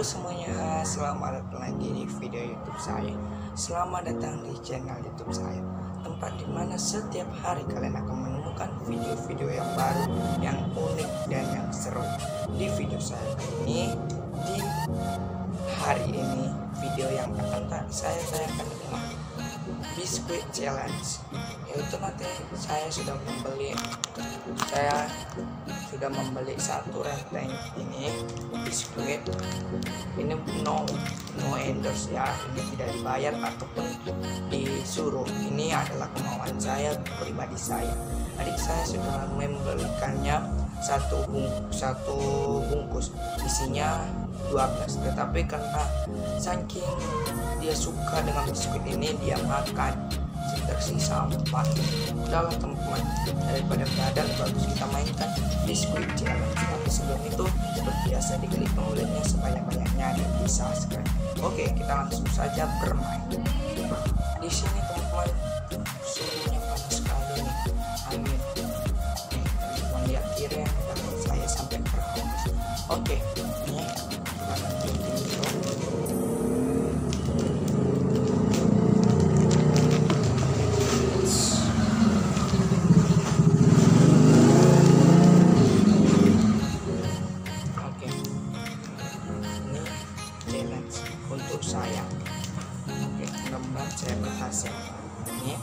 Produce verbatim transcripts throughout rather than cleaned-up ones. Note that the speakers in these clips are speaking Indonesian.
Halo semuanya, selamat datang lagi di video YouTube saya. Selamat datang di channel YouTube saya, tempat dimana setiap hari kalian akan menemukan video-video yang baru, yang unik dan yang seru. Di video saya kali ini, di hari ini, video yang akan saya tayangkan adalah biskuit challenge. Yaitu nanti saya sudah membeli, saya sudah membeli satu renteng ini biskuit. Ini no no endorse ya, ini tidak dibayar ataupun disuruh. Ini adalah kemauan saya pribadi saya. Adik saya sudah membelikannya satu bungkus, satu bungkus isinya dua belas, tetapi karena saking dia suka dengan biskuit ini, dia makan tersisa empat. Udahlah teman-teman, daripada badan bagus kita mainkan biskuit challenge. Tapi sebelum itu seperti biasa diklik tombol like-nya sebanyak-banyaknya dan di subscribe. Oke, kita langsung saja bermain. Di sini teman-teman suhunya panas sekali nih, angin. Teman lihat kiri yang belakang saya sampai berhembus. Oke, ini kita nanti dulu. Untuk saya, oke, mudah-mudahan saya berhasil. Ini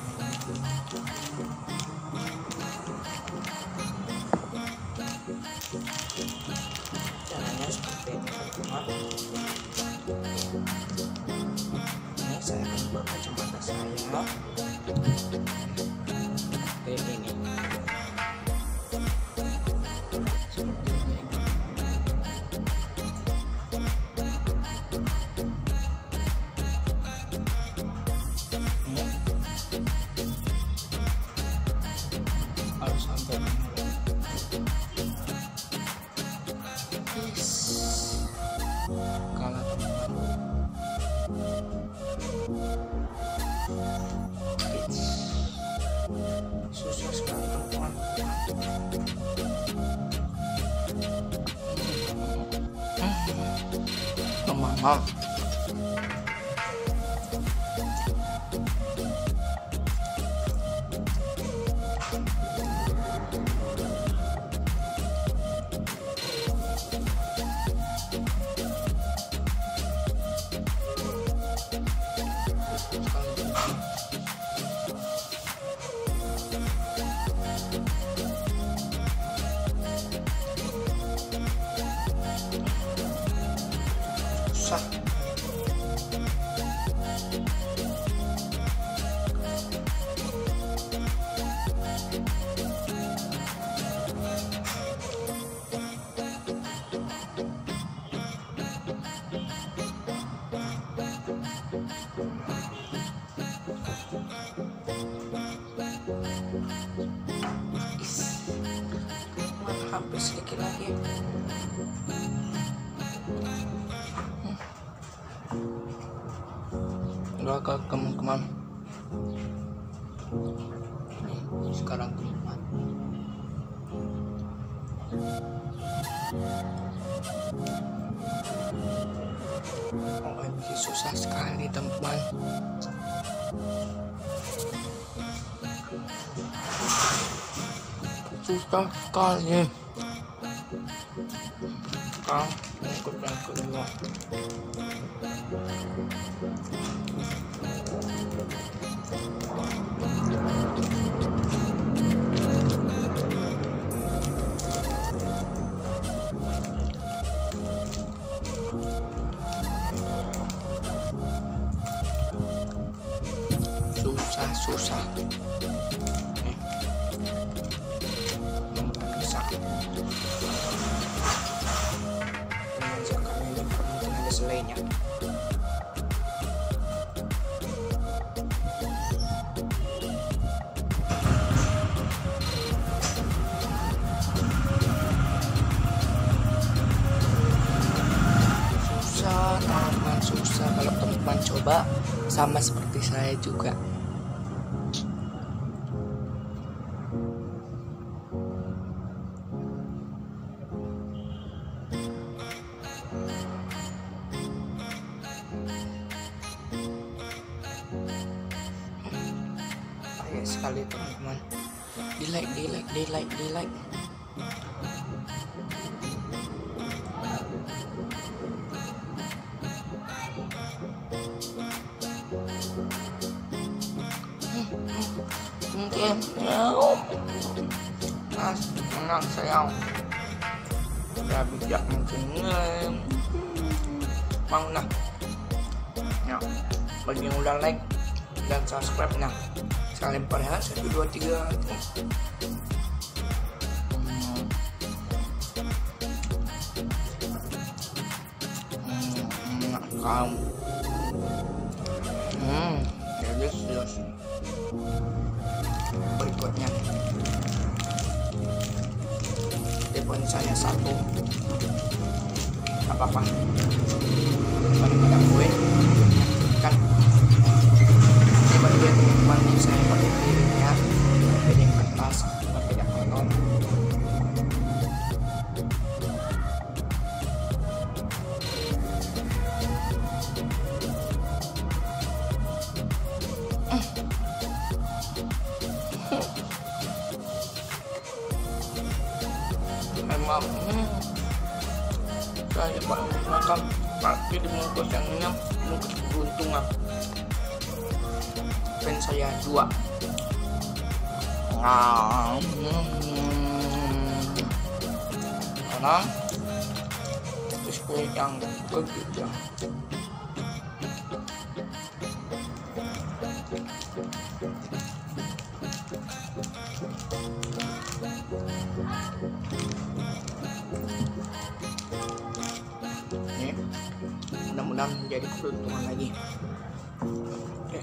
caranya seperti ini teman-teman. Ini saya akan buat kacamata saya kayak ini. Sampai kalah teman-teman. Susah sekali teman-teman. Teman-teman, susah. Hampir sedikit lagi. Udah ke teman-teman. Sekarang teman-teman. O M G, susah sekali teman-teman. Susah sekali. Sekarang ikut yang kedua. Susah, susah. Nih. Bisa. Sekarang ini mungkin ada selainya. Susah, teman-teman, susah. Kalau teman-teman coba sama seperti saya juga. banyak sekali teman-teman. Di like, di like, di like, di like. Mungkin ya, mas menang sayang. Ya bijak mungkin mau nah. Ya, bagi yang udah like dan subscribe, nah saya lempar ya, satu dua tiga. Kamu hmm ya yes, yes. Berikutnya telepon saya satu, apa-apa daripada gue kan sebagai teman saya pakai piringnya piring kertas tidak kotor. Memang hmm, saya makan pakai di bungkus yang ini bungkus keberuntungan. Pen saya dua. Nah, karena display yang begitu. Ini mudah-mudahan menjadi keberuntungan lagi. Oke.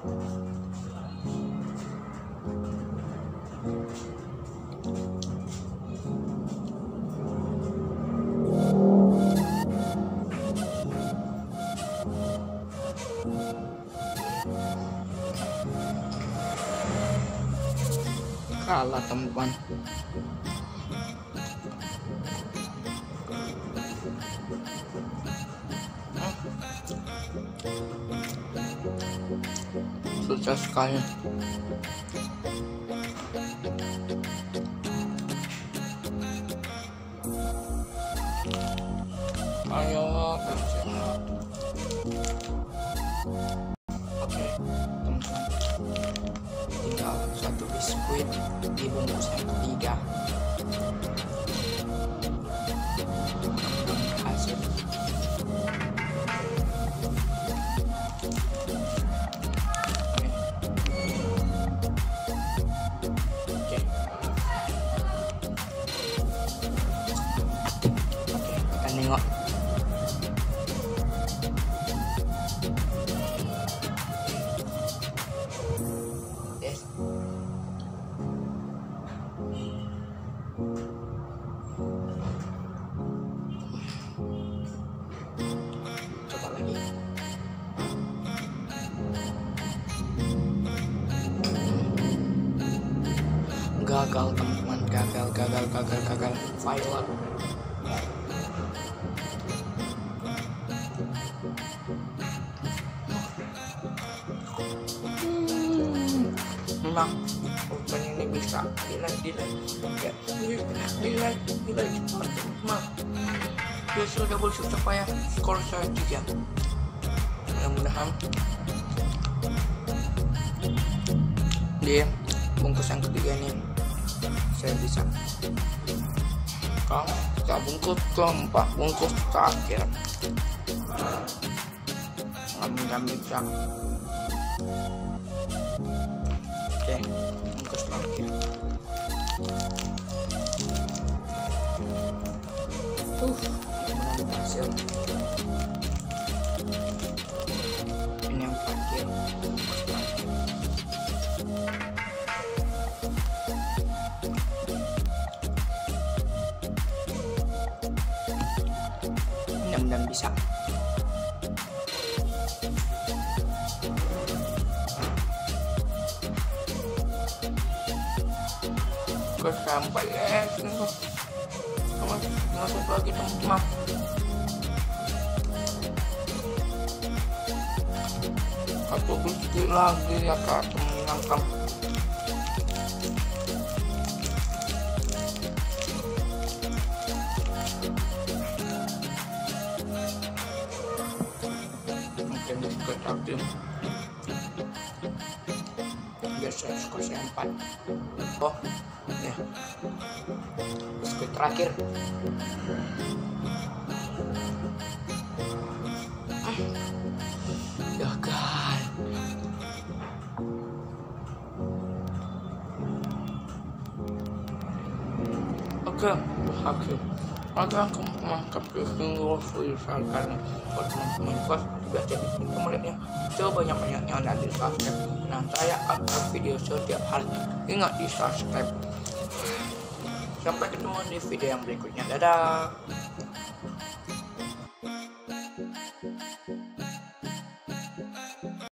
Kalah teman-teman. Susah sekali. Ayo, oke teman-teman, tinggal satu biskuit di bungkus yang ketiga. Hasil nengok. Yes. Coba lagi. Gagal teman-teman, gagal, gagal, gagal, gagal, failure. Memang open ini bisa di-like, di-like, ya, di-like, di-like, teman-teman. Biasa double shoot supaya skor saya tiga. Mudah-mudahan di bungkus yang ketiga ini saya bisa. Kalau kita bungkus keempat, bungkus terakhir, nggak bisa. Oke, bungkus terakhir. Uh, benar berhasil. Ini yang terakhir, bungkus terakhir. Mudah-mudahan bisa. Sampai eh masuk lagi teman-teman. Atau sedikit lagi ya kak, menangkap film. Biar saya skor saya empat. Oh ya, skor terakhir. Gagal. Oke, oke. Maka aku mengangkat video full karena buat teman-teman pas juga jadi kemudiannya coba banyak-banyaknya dan di subscribe. Nah, saya upload video setiap hari. Ingat di subscribe. Sampai ketemu di video yang berikutnya. Dadah.